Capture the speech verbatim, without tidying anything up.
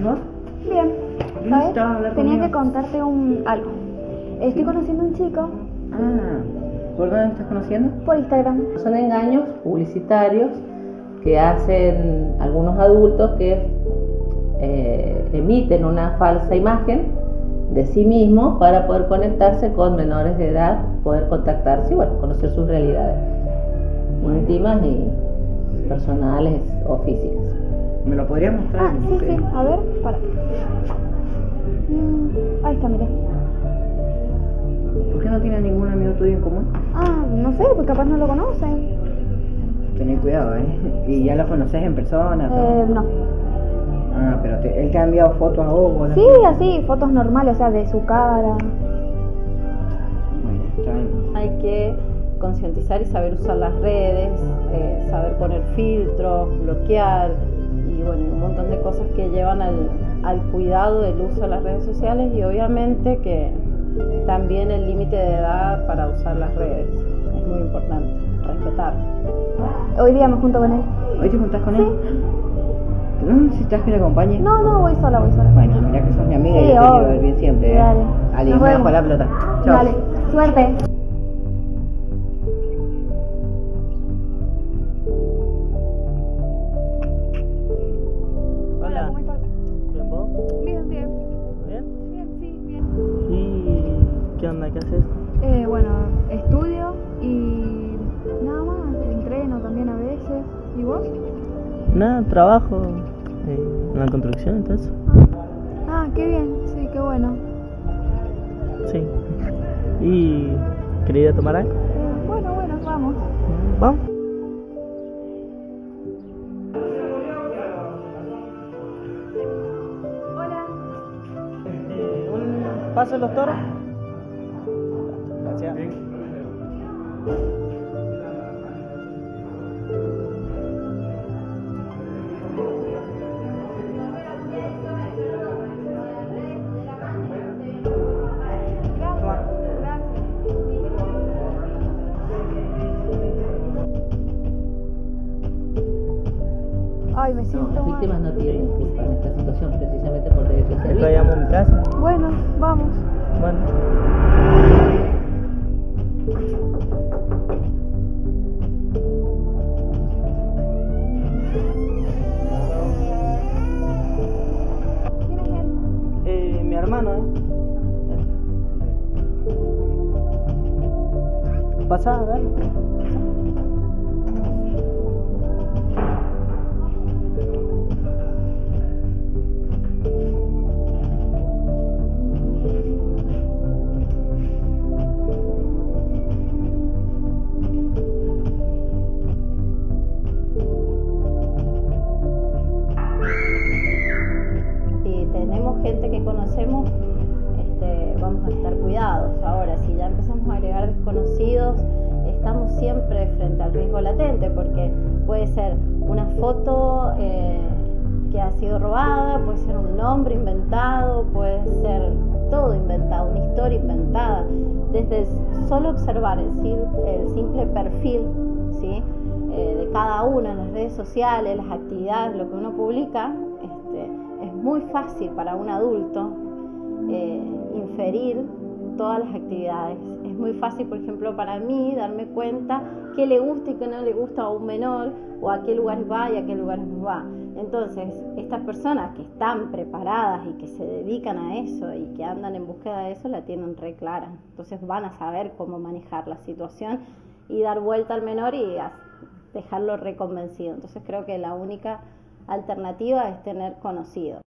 vos? Bien, ¿sabes? ¿Necesitabas hablar Tenía conmigo? que contarte un algo. Estoy conociendo a un chico Ah, ¿por dónde me estás conociendo? por Instagram. Son engaños publicitarios que hacen algunos adultos que eh, emiten una falsa imagen de sí mismos para poder conectarse con menores de edad, poder contactarse y bueno, conocer sus realidades íntimas y personales o físicas. ¿Me lo podrías mostrar? Ah, sí, sí, a ver, para. Mm, ahí está, mira. ¿Por qué no tienes ningún amigo tuyo en común? Ah, no sé, pues capaz no lo conocen. Tened cuidado, ¿eh? ¿Y ya lo conoces en persona? todo? Eh, no. Ah, pero te- él te ha enviado fotos a vos, ¿o no? Sí, así, fotos normales, o sea, de su cara. Bueno, está bien. Hay que concientizar y saber usar las redes, eh, saber poner filtros, bloquear y bueno, un montón de cosas que llevan al, al cuidado del uso de las redes sociales y obviamente que también el límite de edad para usar las redes es muy importante, respetar. Hoy día me junto con él. ¿Hoy te juntás con él? ¿No necesitas que te acompañe? No, no, voy sola, voy sola. Bueno, mira que sos mi amiga Sí, y yo te obvio. quiero ver bien siempre, ¿eh? Dale. Ali, Nos me vemos. dejo la pelota. Chao. Dale, suerte. Hola. ¿Cómo estás? ¿Bien vos? Bien, bien. ¿Todo bien? Bien, sí, bien. ¿Y qué onda? ¿Qué haces? Eh, bueno, estudio y nada más, entreno también a veces. ¿Y vos? Nada, trabajo eh, en la construcción, entonces. Ah, qué bien, sí, qué bueno. Sí. ¿Y quería ir a tomar algo? Eh, bueno, bueno, vamos. Vamos. Hola. Eh, ¿Un paso de los toros? Gracias. Toma. Ay, me siento Las mal. víctimas no tienen culpa en esta situación precisamente por derecho a ser Después víctimas. llamo a mi casa. Bueno, vamos. Bueno. ¿Quién es él? Eh, mi hermano, ¿eh? Pasá, a ver. Si tenemos gente que conocemos, este, vamos a estar cuidados. Ahora, si ya empezamos a agregar desconocidos, estamos siempre frente al riesgo latente, porque puede ser una foto eh, que ha sido robada, puede ser un nombre inventado, puede ser todo inventado, una historia inventada. Desde solo observar el, sim- el simple perfil, ¿sí? eh, de cada uno en las redes sociales, las actividades, lo que uno publica, este, es muy fácil para un adulto eh, inferir todas las actividades. Es muy fácil, por ejemplo, para mí darme cuenta qué le gusta y qué no le gusta a un menor, o a qué lugares va y a qué lugares no va. Entonces, estas personas que están preparadas y que se dedican a eso y que andan en búsqueda de eso, la tienen re clara. Entonces van a saber cómo manejar la situación y dar vuelta al menor y a- dejarlo reconvencido. Entonces creo que la única alternativa es tener conocidos.